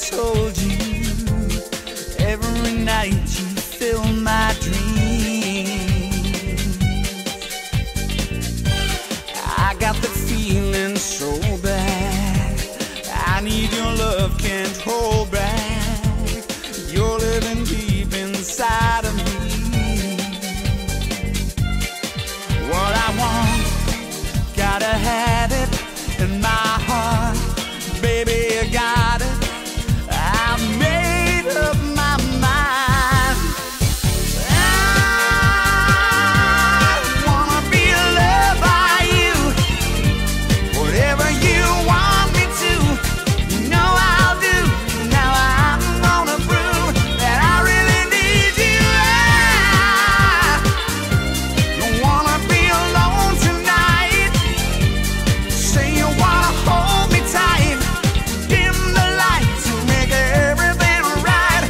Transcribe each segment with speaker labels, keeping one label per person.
Speaker 1: told you, every night you fill my dreams. I got the feeling so bad, I need your love, can't hold back. You're living deep inside of me. What I want, gotta have it in my heart. Baby, you got it, I've made up my mind. I wanna be loved by you, whatever you want me to, you know I'll do. Now I'm gonna prove that I really need you. I don't wanna be alone tonight. Say you wanna hold me tight, dim the lights and make everything right.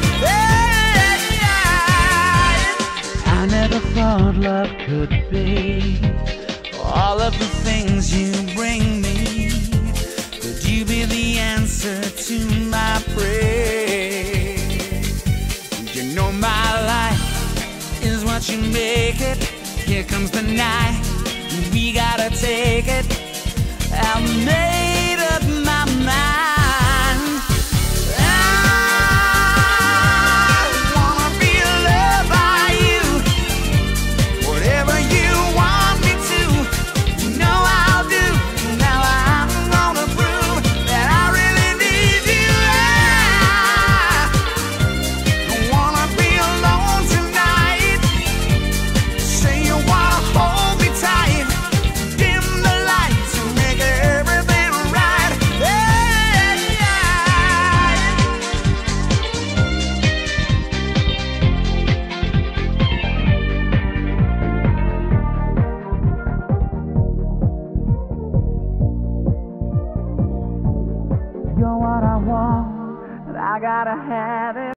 Speaker 1: I never thought love could be all of the things you bring me. Could you be the answer to my prayer? You know my life is what you make it. Here comes the night, we gotta take it. I've made up my mind. I wanna be loved by you, whatever you want me to, you know I'll do. Now I'm gonna prove that I really need you. I don't wanna be alone tonight. Say you wanna hold me tight, dim the lights and make everything right. You're what I want, and I gotta have